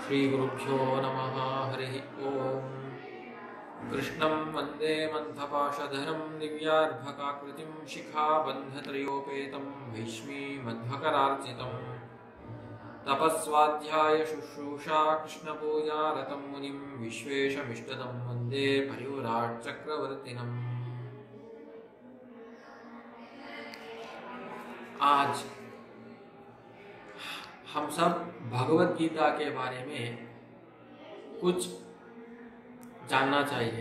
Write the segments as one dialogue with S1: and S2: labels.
S1: श्रीगुरुभ्यो नमः। हरिः ओम्। कृष्णं वन्दे मन्थपाशधरं दिव्यार्भकाकृतिं शिखाबन्धत्रयोपेतं भैष्मीमध्वकरार्चितं तपस्वाध्याय शुश्रूषा कृष्णपूजा रतं मुनिं विश्वेशमिष्टदं वन्दे परिव्राट् चक्रवर्तिनम्। आज हम सब भगवत गीता के बारे में कुछ जानना चाहिए।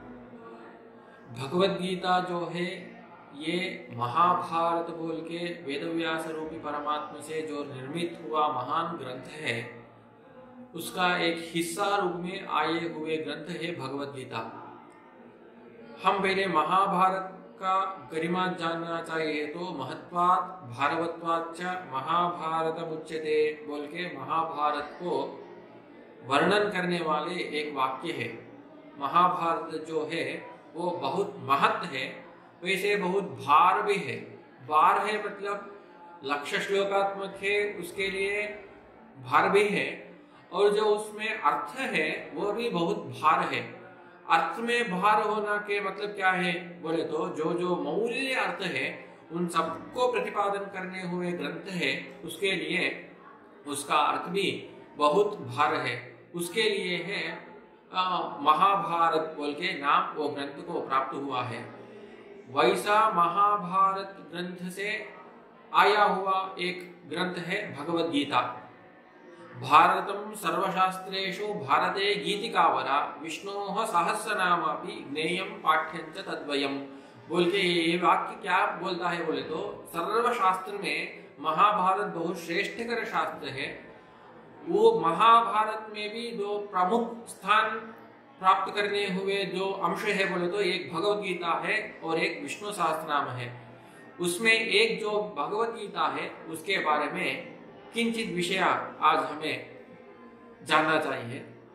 S1: भगवत गीता जो है ये महाभारत बोल के वेदव्यास रूपी परमात्मा से जो निर्मित हुआ महान ग्रंथ है, उसका एक हिस्सा रूप में आए हुए ग्रंथ है भगवत गीता। हम पहले महाभारत का गरिमा जानना चाहिए तो महत्वात् भारवत्वाच्च महाभारत मुच्यते बोल के महाभारत को वर्णन करने वाले एक वाक्य है। महाभारत जो है वो बहुत महत्व है, वैसे बहुत भार भी है। भार है मतलब लक्ष्य श्लोकात्मक है, उसके लिए भार भी है, और जो उसमें अर्थ है वो भी बहुत भार है। अर्थ में भार होना के मतलब क्या है बोले तो जो जो मौल्य अर्थ है उन सबको प्रतिपादन करने हुए ग्रंथ है, उसके लिए उसका अर्थ भी बहुत भार है। उसके लिए है महाभारत बोल के नाम वो ग्रंथ को प्राप्त हुआ है। वैसा महाभारत ग्रंथ से आया हुआ एक ग्रंथ है भगवत गीता। भारतम सर्वशास्त्रेषु भारते गीतिकावरा विष्णोः सहस्रनामापि ज्ञेयं पाठ्यं च तद्वयम् बोल के ये वाक्य क्या बोलता है बोले तो सर्वशास्त्र में महाभारत बहुत श्रेष्ठकर शास्त्र है। वो महाभारत में भी दो प्रमुख स्थान प्राप्त करने हुए जो अंश है बोले तो एक भगवत गीता है और एक विष्णु सहस्रनाम है। उसमें एक जो भगवत गीता है उसके बारे में किंचित विषय आज हमें जानना चाहिए।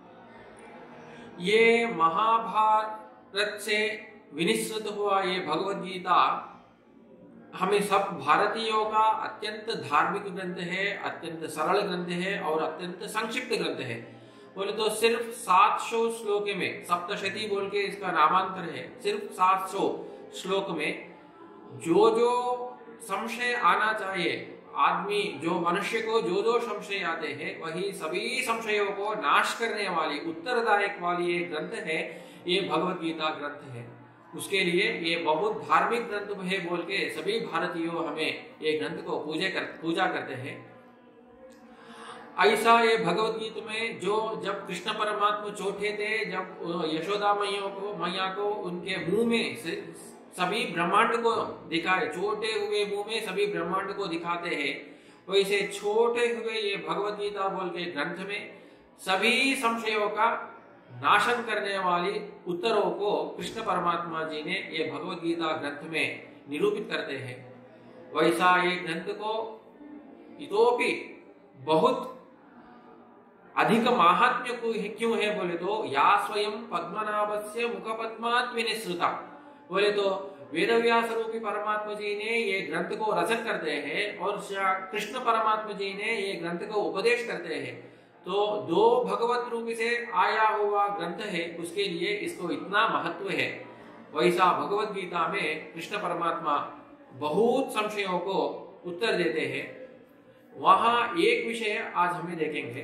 S1: ये महाभारत से विनिश्चित हुआ ये भगवत गीता हमें सब भारतीयों का अत्यंत धार्मिक ग्रंथ है, अत्यंत सरल ग्रंथ है और अत्यंत संक्षिप्त ग्रंथ है। बोले तो सिर्फ 700 श्लोक में, सप्तशती बोल के इसका नामांतर है, सिर्फ 700 श्लोक में जो जो संशय आना चाहिए, आदमी जो मनुष्य को जो जो संशय आते हैं वही सभी संशयों को नाश करने वाली उत्तरदायक वाली एक ग्रंथ है, ये भगवत गीता ग्रंथ है। उसके लिए ये बहुत धार्मिक ग्रंथ है बोल के सभी भारतीयों हमें ये ग्रंथ को पूजा करते हैं। ऐसा ये भगवत गीता में जो जब कृष्ण परमात्मा छोटे थे, जब यशोदा मैया को उनके मुंह में सभी ब्रह्मांड को दिखाए, छोटे हुए मुंह में सभी ब्रह्मांड को दिखाते हैं, वैसे छोटे हुए ये भगवत गीता बोल के ग्रंथ में सभी संशयों का नाशन करने वाली उत्तरों को कृष्ण परमात्मा जी ने ये भगवत गीता ग्रंथ में निरूपित करते हैं। वैसा ये ग्रंथ को इतोपि बहुत अधिक महात्म्य क्यों है बोले तो या स्वयं पद्मनाभस्य मुखपद्मात् विनिसृता बोले तो वेदव्यास रूपी परमात्मा जी ने ये ग्रंथ को रचन करते हैं और कृष्ण परमात्मा जी ने ये ग्रंथ को उपदेश करते हैं। तो दो भगवत रूप से आया हुआ ग्रंथ है, उसके लिए इसको इतना महत्व है। वैसा भगवत गीता में कृष्ण परमात्मा बहुत संशयों को उत्तर देते हैं। वहां एक विषय आज हमें देखेंगे।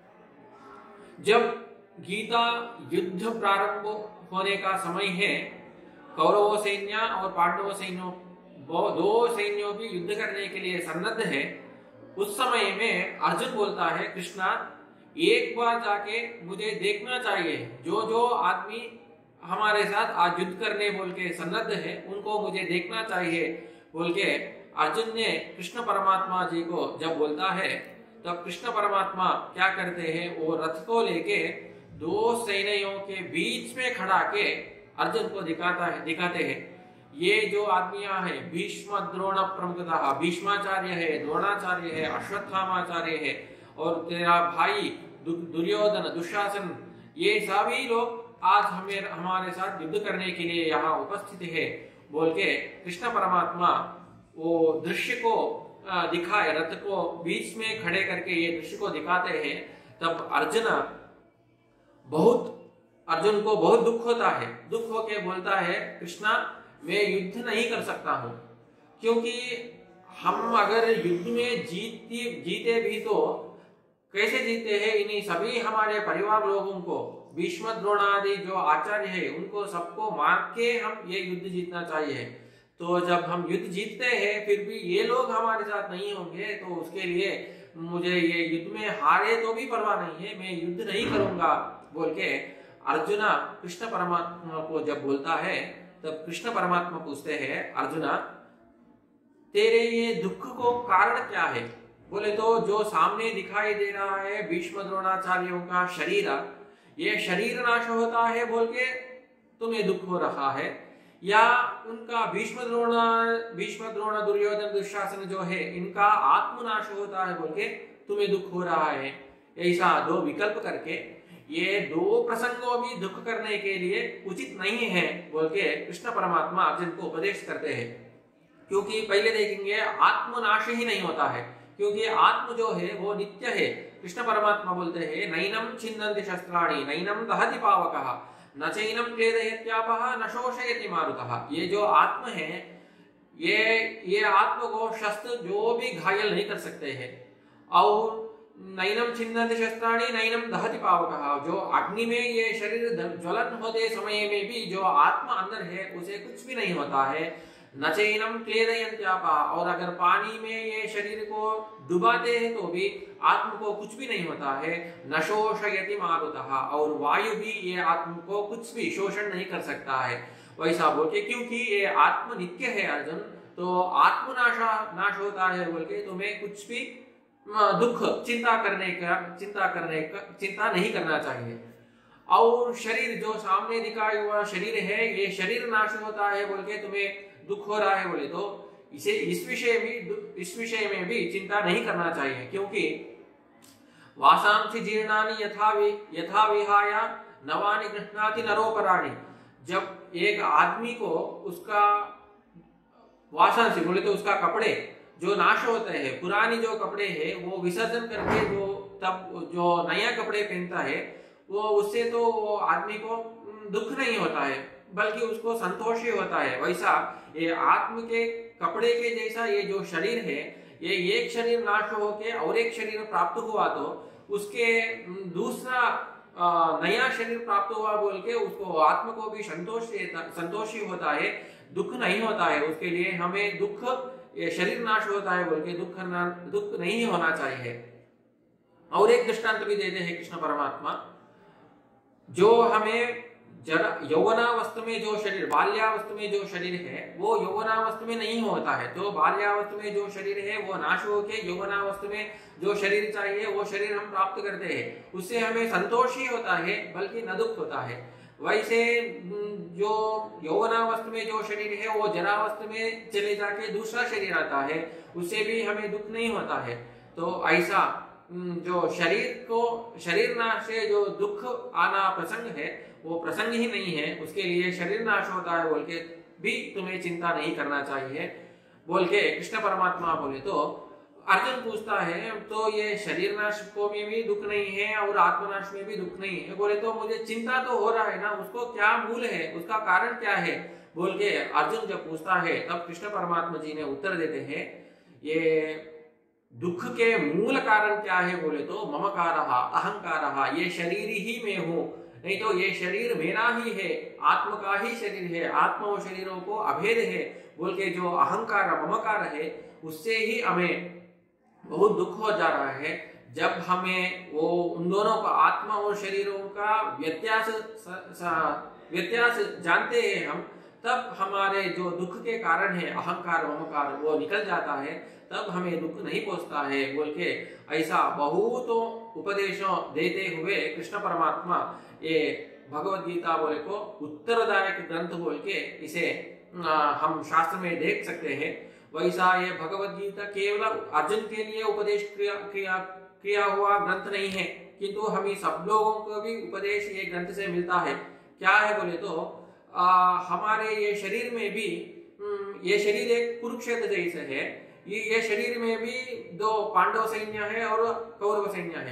S1: जब गीता युद्ध प्रारंभ होने का समय है, कौरवों सैन्य और पांडवों सैन्यों दो सैन्यों भी युद्ध करने के लिए सन्नद्ध है। उस समय में अर्जुन बोलता है कृष्णा एक बार जाके मुझे देखना चाहिए, जो जो आदमी हमारे साथ आज युद्ध करने बोल के सन्नद्ध है उनको मुझे देखना चाहिए बोल के अर्जुन ने कृष्ण परमात्मा जी को जब बोलता है, तब कृष्ण परमात्मा क्या करते हैं, वो रथ को लेके दो सैनियों के बीच में खड़ा के अर्जुन को दिखाते हैं। ये जो आदमियां हैं भीष्म द्रोण प्रमुखतः, भीष्माचार्य है, द्रोणाचार्य है, अश्वत्थामाचार्य है और तेरा भाई दुर्योधन दुशासन, ये सभी लोग आज हमारे साथ युद्ध करने के लिए यहाँ उपस्थित है बोल के कृष्ण परमात्मा वो दृश्य को दिखाए, रथ को बीच में खड़े करके ये दृश्य को दिखाते हैं। तब अर्जुन को बहुत दुख होता है। दुख होके बोलता है, कृष्णा मैं युद्ध नहीं कर सकता हूं, क्योंकि हम अगर युद्ध में जीते भी तो कैसे जीते हैं, इन्हीं सभी हमारे परिवार लोगों को, भीष्म द्रोण आदि जो आचार्य है उनको सबको मार के हम ये युद्ध जीतना चाहिए। तो जब हम युद्ध जीतते हैं फिर भी ये लोग हमारे साथ नहीं होंगे, तो उसके लिए मुझे ये युद्ध में हारे तो भी परवाह नहीं है, मैं युद्ध नहीं करूंगा बोल के अर्जुना कृष्ण परमात्मा को जब बोलता है, तब कृष्ण परमात्मा पूछते हैं, अर्जुना तेरे ये दुख को कारण क्या है? बोले तो जो सामने दिखाई दे रहा है भीष्म द्रोणाचार्यों का शरीर, ये शरीर नाश होता है बोल के तुम्हें दुख हो रहा है, या उनका भीष्म द्रोण दुर्योधन दुशासन जो है इनका आत्मनाश होता है बोल के तुम्हें दुख हो रहा है? ऐसा दो विकल्प करके ये दो प्रसंगों भी दुख करने के लिए उचित नहीं है बोल के कृष्ण परमात्मा अर्जुन को उपदेश करते हैं। क्योंकि पहले देखेंगे आत्मनाश ही नहीं होता है, क्योंकि आत्म जो है वो नित्य है। कृष्ण परमात्मा बोलते हैं, नैनम छिन्नन्ति शस्त्राणि नैनम दहति पावकः न चैनम क्लेदयत्यापः न शोषयति मारुतः। ये जो आत्म है, ये आत्म को शस्त्र जो भी घायल नहीं कर सकते हैं। और नैनम छिन्नन्ति शस्त्राणि नैनम दहति पावकः, जो अग्नि में ये शरीर ज्वलन होते समय में भी जो आत्मा अंदर है उसे कुछ भी नहीं होता है। न चैनम क्लेदयत्यापः, और अगर पानी में ये शरीर को डुबाते हैं तो भी आत्म को कुछ भी नहीं होता है। न शोषयति मारुतः, और वायु भी ये आत्म को कुछ भी शोषण नहीं कर सकता है। वैसा बोल के, क्योंकि ये आत्म नित्य है अर्जुन, तो नाश होता है बोल के तुम्हें कुछ भी दुख चिंता नहीं करना चाहिए। और शरीर जो सामने दिखाया हुआ शरीर है, ये शरीर नाश होता है बोल के तुम्हें दुख हो रहा है बोले तो इस विषय में भी चिंता नहीं करना चाहिए। क्योंकि वासांसि जीर्णानि यथा विहाय नवानि गृह्णाति नरोपराणि, जब एक आदमी को उसका वासांसि बोले तो उसका कपड़े जो नाश होते हैं, पुरानी जो कपड़े हैं वो विसर्जन करके जो नया कपड़े पहनता है, वो उससे तो वो आदमी को दुख नहीं होता है बल्कि उसको संतोष ही होता है। वैसा ये आत्म के कपड़े के जैसा ये जो शरीर है, ये एक शरीर नाश होके और एक शरीर प्राप्त हुआ तो उसके दूसरा नया शरीर प्राप्त हुआ बोल के उसको आत्म को भी संतोष ही होता है, दुख नहीं होता है। उसके लिए हमें दुख, ये शरीर नाश होता है बोल के दुख नहीं होना चाहिए। और एक दृष्टांत भी देते हैं कृष्ण परमात्मा, जो हमें यौवनावस्था में जो शरीर, बाल्यावस्था में जो शरीर है वो यौवनावस्था में नहीं होता है। तो बाल्यावस्था में जो शरीर है वो नाश होके यौवनावस्था में जो शरीर चाहिए वो शरीर हम प्राप्त करते हैं, उससे हमें संतोष ही होता है बल्कि न दुख होता है। वैसे जो यौवनावस्था में जो शरीर है वो जरावस्था में चले जाके दूसरा शरीर आता है, उससे भी हमें दुख नहीं होता है। तो ऐसा जो शरीर नाश से जो दुख आना प्रसंग है वो प्रसंग ही नहीं है, उसके लिए शरीर नाश होता है बोल के भी तुम्हें चिंता नहीं करना चाहिए बोल के कृष्ण परमात्मा बोले। तो अर्जुन पूछता है, तो ये शरीर नाश को में भी दुख नहीं है और आत्मनाश में भी दुख नहीं है बोले तो मुझे चिंता तो हो रहा है ना, उसको क्या मूल है, उसका कारण क्या है बोल के अर्जुन जब पूछता है, तब कृष्ण परमात्मा जी ने उत्तर देते हैं, ये दुख के मूल कारण क्या है बोले तो ममकारः अहंकारः, ये शरीर ही मैं हूं, नहीं तो ये शरीर मेरा ही है, आत्म का ही शरीर है, आत्मा और शरीरों को अभेद है बोल के जो अहंकार ममकार है उससे ही हमें बहुत दुख हो जा रहा है। जब हमें वो उन दोनों का, आत्मा और शरीरों का व्यत्यास जानते हैं हम, तब हमारे जो दुख के कारण है अहंकार ममकार वो निकल जाता है, तब हमें दुख नहीं पहुंचता है बोल के ऐसा बहुतों उपदेशों देते हुए कृष्ण परमात्मा ये भगवद गीता बोले को उत्तरदायक ग्रंथ बोल के इसे हम शास्त्र में देख सकते हैं। वैसा ये भगवद गीता केवल अर्जुन के लिए उपदेश किया हुआ ग्रंथ नहीं है, किंतु हमें सब लोगों को भी उपदेश ये ग्रंथ से मिलता है। क्या है बोले तो हमारे ये शरीर में भी, ये शरीर एक कुरुक्षेत्र जैसे है, ये शरीर में भी दो पांडव सैन्य है और कौरव सैन्य है।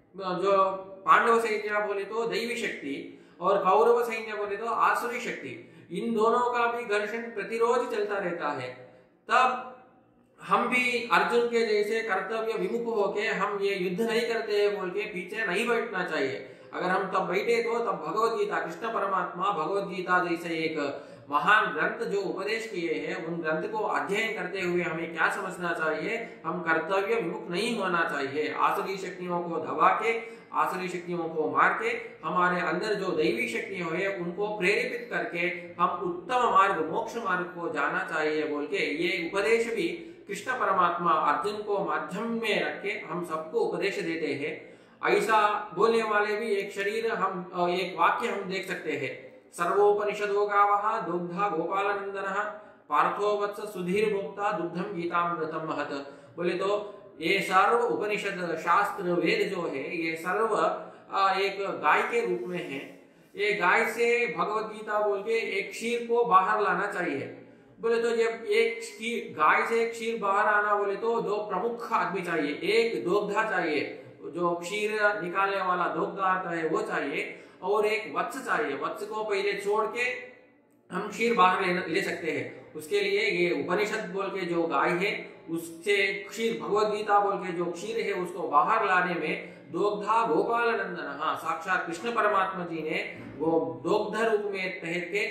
S1: जो पांडव सैन्य बोले तो दैवी शक्ति और कौरव सैन्य बोले तो आसुरी शक्ति, इन दोनों का भी घर्षण प्रतिरोध चलता रहता है। तब हम भी अर्जुन के जैसे कर्तव्य विमुख होके हम ये युद्ध नहीं करते हैं बोल के पीछे नहीं बैठना चाहिए। अगर हम तब बैठे तो तब भगवत गीता, कृष्ण परमात्मा भगवत गीता जैसे एक महान ग्रंथ जो उपदेश किए हैं, उन ग्रंथ को अध्ययन करते हुए हमें क्या समझना चाहिए, हम कर्तव्य विमुख नहीं होना चाहिए। आसुरी शक्तियों को दबा के, आसुरी शक्तियों को मार के हमारे अंदर जो दैवी शक्तियां है उनको प्रेरित करके हम उत्तम मार्ग, मोक्ष मार्ग को जाना चाहिए बोल के ये उपदेश भी कृष्ण परमात्मा अर्जुन को माध्यम में रख के हम सबको उपदेश देते हैं। ऐसा बोलने वाले भी एक शरीर हम एक वाक्य हम देख सकते हैं, सर्वोपनिषदो गावः दुग्धा गोपालनंदनः पार्थो वत्स सुधीर भोक्ता दुग्धम गीतामृतम महत। बोले तो ये सर्व उपनिषद शास्त्र वेद जो है ये सर्व एक गाय के रूप में है। ये गाय से भगवत गीता बोल के एक क्षीर को बाहर लाना चाहिए। बोले तो जब एक गाय से एक क्षीर बाहर आना बोले तो दो प्रमुख आदमी चाहिए, एक दोग्धा चाहिए, जो क्षीर निकालने वाला दोग्धा आता है वो चाहिए, और एक वत्स चाहिए। वत्स को पहले छोड़ के हम क्षीर बाहर ले सकते हैं। उसके लिए ये उपनिषद बोल के जो गाय है उससे क्षीर, भगवत गीता बोल के जो क्षीर है उसको बाहर लाने में दोग्धा गोपाल नंदन, हाँ साक्षात कृष्ण परमात्मा जी ने वो दोग्ध रूप में ठहर के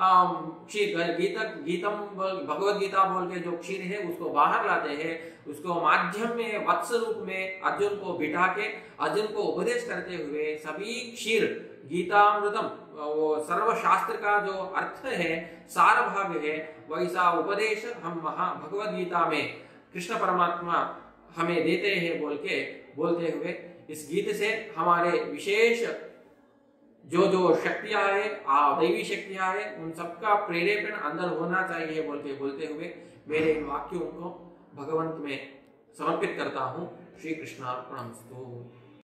S1: क्षीर गीतम भगवत गीता बोल के जो क्षीर है उसको बाहर लाते हैं। उसको माध्यम में वत्स रूप में अर्जुन को बिठा के अर्जुन को उपदेश करते हुए सभी क्षीर गीतामृतम, वो सर्वशास्त्र का जो अर्थ है, सार भाग है, वैसा उपदेश हम भगवत गीता में कृष्ण परमात्मा हमें देते हैं बोल के बोलते हुए इस गीत से हमारे विशेष जो जो शक्तियां है, दैवी शक्तियां है, उन सबका प्रेरेपण अंदर होना चाहिए बोल के बोलते हुए मेरे इन वाक्यों को भगवंत में समर्पित करता हूँ। श्री कृष्णार्पणमस्तु।